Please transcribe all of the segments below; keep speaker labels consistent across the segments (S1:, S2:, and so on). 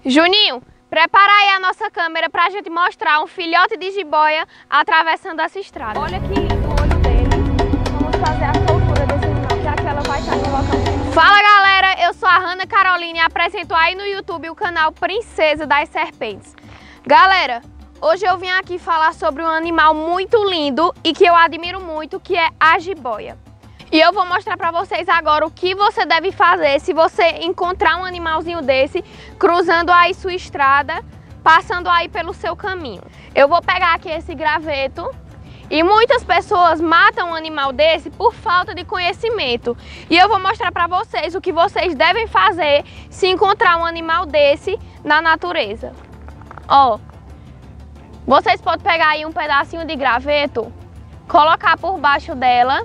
S1: Juninho, prepara aí a nossa câmera pra gente mostrar um filhote de jiboia atravessando essa estrada. Olha aqui o olho dele. Vamos fazer a soltura desse animal, já que ela vai estar no local. Fala galera, eu sou a Hanna Caroline e apresento aí no YouTube o canal Princesa das Serpentes. Galera, hoje eu vim aqui falar sobre um animal muito lindo e que eu admiro muito, que é a jiboia. E eu vou mostrar pra vocês agora o que você deve fazer se você encontrar um animalzinho desse cruzando aí sua estrada, passando aí pelo seu caminho. Eu vou pegar aqui esse graveto e muitas pessoas matam um animal desse por falta de conhecimento. E eu vou mostrar pra vocês o que vocês devem fazer se encontrar um animal desse na natureza. Ó, vocês podem pegar aí um pedacinho de graveto, colocar por baixo dela.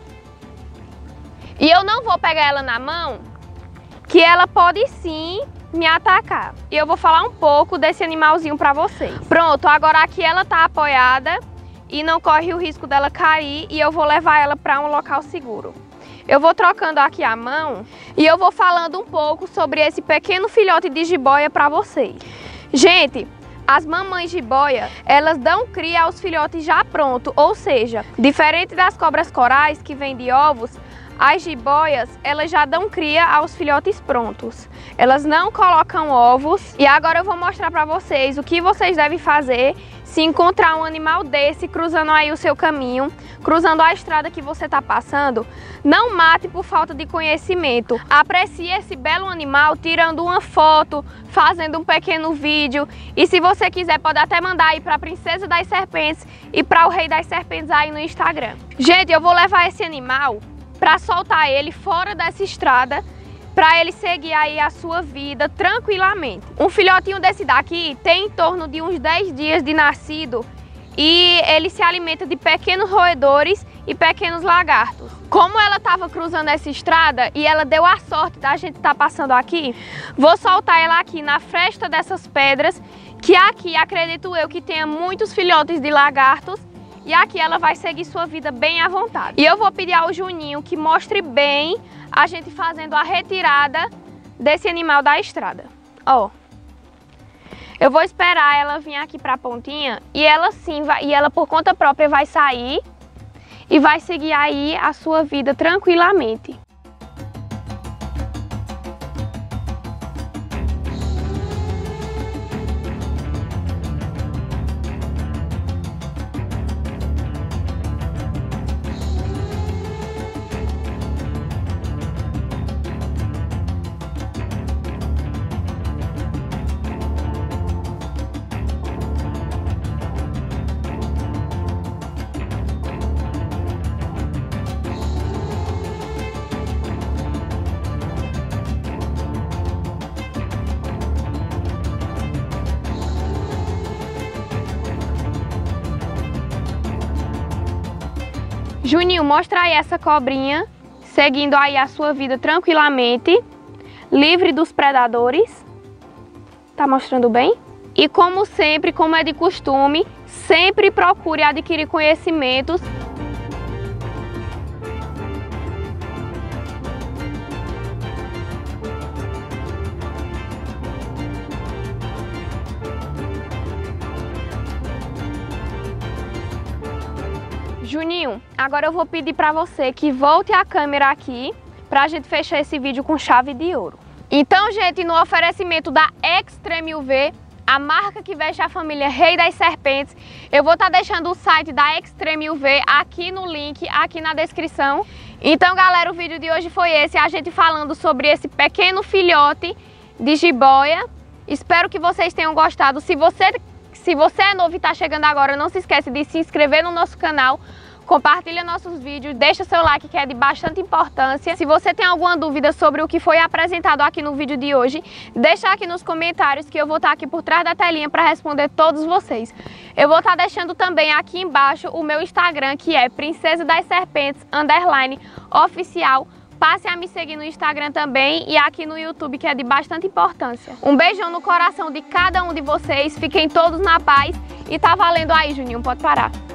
S1: E eu não vou pegar ela na mão, que ela pode sim me atacar. E eu vou falar um pouco desse animalzinho pra vocês. Pronto, agora aqui ela tá apoiada e não corre o risco dela cair e eu vou levar ela pra um local seguro. Eu vou trocando aqui a mão e eu vou falando um pouco sobre esse pequeno filhote de jiboia pra vocês. Gente, as mamães jiboia, elas dão cria aos filhotes já pronto, ou seja, diferente das cobras corais que vêm de ovos, as jiboias, elas já dão cria aos filhotes prontos. Elas não colocam ovos. E agora eu vou mostrar pra vocês o que vocês devem fazer se encontrar um animal desse cruzando aí o seu caminho, cruzando a estrada que você tá passando. Não mate por falta de conhecimento. Aprecie esse belo animal tirando uma foto, fazendo um pequeno vídeo. E se você quiser, pode até mandar aí pra Princesa das Serpentes e pra o Rei das Serpentes aí no Instagram. Gente, eu vou levar esse animal para soltar ele fora dessa estrada, para ele seguir aí a sua vida tranquilamente. Um filhotinho desse daqui tem em torno de uns 10 dias de nascido e ele se alimenta de pequenos roedores e pequenos lagartos. Como ela estava cruzando essa estrada e ela deu a sorte da gente estar passando aqui, vou soltar ela aqui na fresta dessas pedras, que aqui acredito eu que tenha muitos filhotes de lagartos. E aqui ela vai seguir sua vida bem à vontade. E eu vou pedir ao Juninho que mostre bem a gente fazendo a retirada desse animal da estrada. Ó, eu vou esperar ela vir aqui pra pontinha e ela sim vai, e ela por conta própria vai sair e vai seguir aí a sua vida tranquilamente. Juninho, mostra aí essa cobrinha, seguindo aí a sua vida tranquilamente, livre dos predadores. Tá mostrando bem? E como sempre, como é de costume, sempre procure adquirir conhecimentos. Juninho, agora eu vou pedir pra você que volte a câmera aqui pra gente fechar esse vídeo com chave de ouro. Então, gente, no oferecimento da Extreme UV, a marca que veste a família Rei das Serpentes, eu vou estar deixando o site da Extreme UV aqui no link, aqui na descrição. Então, galera, o vídeo de hoje foi esse, a gente falando sobre esse pequeno filhote de jiboia. Espero que vocês tenham gostado. Se você é novo e está chegando agora, não se esquece de se inscrever no nosso canal, compartilha nossos vídeos, deixa seu like que é de bastante importância. Se você tem alguma dúvida sobre o que foi apresentado aqui no vídeo de hoje, deixa aqui nos comentários que eu vou estar aqui por trás da telinha para responder todos vocês. Eu vou estar deixando também aqui embaixo o meu Instagram, que é Princesa das Serpentes _oficial. Passe a me seguir no Instagram também e aqui no YouTube, que é de bastante importância. Um beijão no coração de cada um de vocês, fiquem todos na paz e tá valendo aí, Juninho, pode parar.